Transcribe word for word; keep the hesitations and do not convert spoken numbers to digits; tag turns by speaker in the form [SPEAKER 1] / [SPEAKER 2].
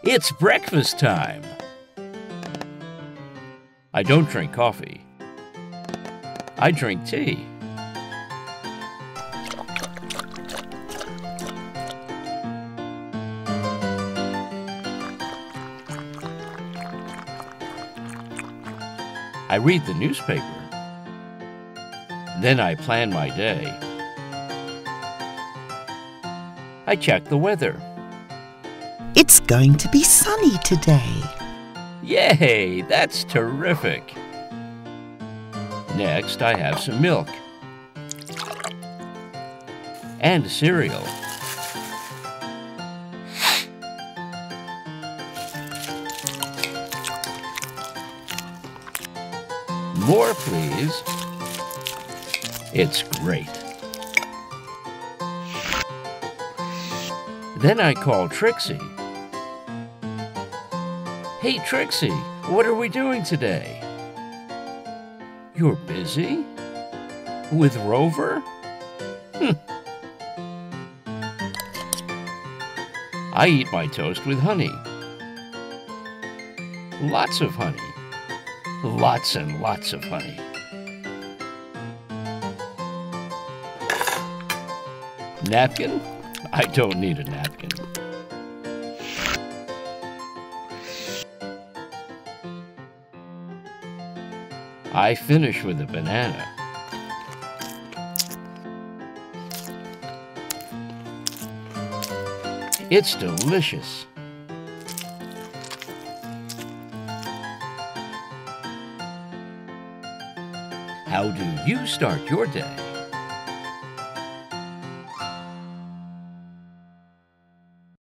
[SPEAKER 1] It's breakfast time. I don't drink coffee. I drink tea. I read the newspaper. Then I plan my day. I check the weather.
[SPEAKER 2] It's going to be sunny today.
[SPEAKER 1] Yay, that's terrific. Next, I have some milk and cereal. More, please. It's great. Then I call Trixie. Hey, Trixie, what are we doing today? You're busy? With Rover? Hm. I eat my toast with honey. Lots of honey. Lots and lots of honey. Napkin? I don't need a napkin. I finish with a banana. It's delicious. How do you start your day?